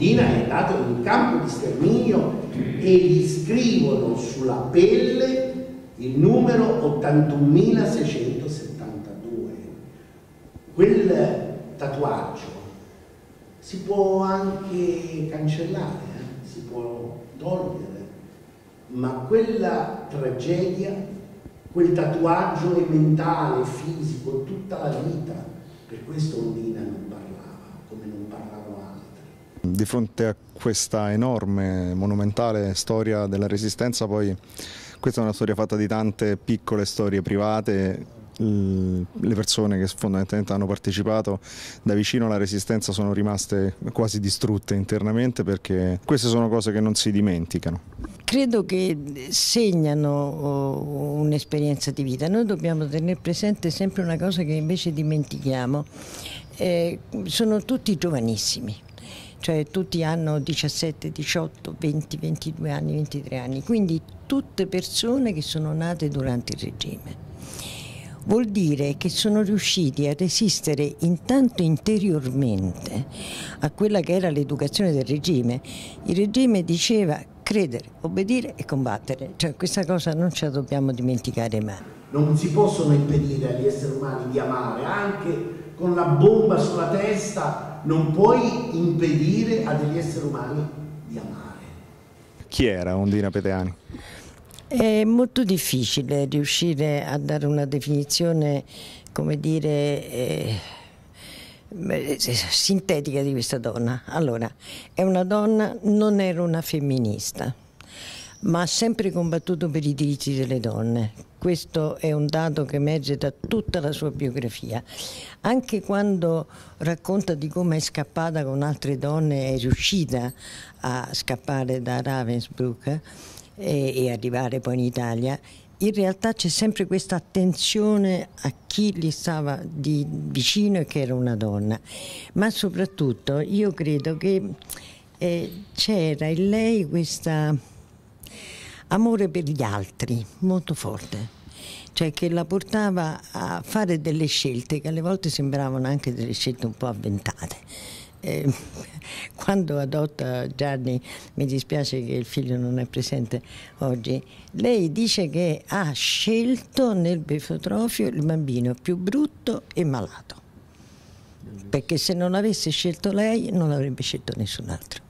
Ondina è andato in un campo di sterminio e gli scrivono sulla pelle il numero 81.672. Quel tatuaggio si può anche cancellare, si può togliere, ma quella tragedia, quel tatuaggio è mentale, fisico, tutta la vita. Per questo Ondina non parlava, come non parlano altri. Di fronte a questa enorme, monumentale storia della Resistenza, poi questa è una storia fatta di tante piccole storie private. Le persone che fondamentalmente hanno partecipato da vicino alla Resistenza sono rimaste quasi distrutte internamente, perché queste sono cose che non si dimenticano. Credo che segnano un'esperienza di vita. Noi dobbiamo tenere presente sempre una cosa che invece dimentichiamo. Sono tutti giovanissimi, cioè tutti hanno 17, 18, 20, 22 anni, 23 anni, quindi tutte persone che sono nate durante il regime. Vuol dire che sono riusciti a resistere intanto interiormente a quella che era l'educazione del regime. Il regime diceva credere, obbedire e combattere, cioè questa cosa non ce la dobbiamo dimenticare mai. Non si possono impedire agli esseri umani di amare, anche con la bomba sulla testa non puoi impedire a degli esseri umani di amare. Chi era Ondina Peteani? È molto difficile riuscire a dare una definizione, come dire, sintetica di questa donna. Allora, è una donna, non era una femminista, ma ha sempre combattuto per i diritti delle donne. Questo è un dato che emerge da tutta la sua biografia. Anche quando racconta di come è scappata con altre donne, è riuscita a scappare da Ravensbrück e arrivare poi in Italia, in realtà c'è sempre questa attenzione a chi gli stava di vicino e che era una donna. Ma soprattutto io credo che c'era in lei questo amore per gli altri molto forte, cioè che la portava a fare delle scelte che alle volte sembravano anche delle scelte un po' avventate. Quando adotta Gianni, mi dispiace che il figlio non è presente oggi, lei dice che ha scelto nel Befotrofio il bambino più brutto e malato, perché se non avesse scelto lei non avrebbe scelto nessun altro.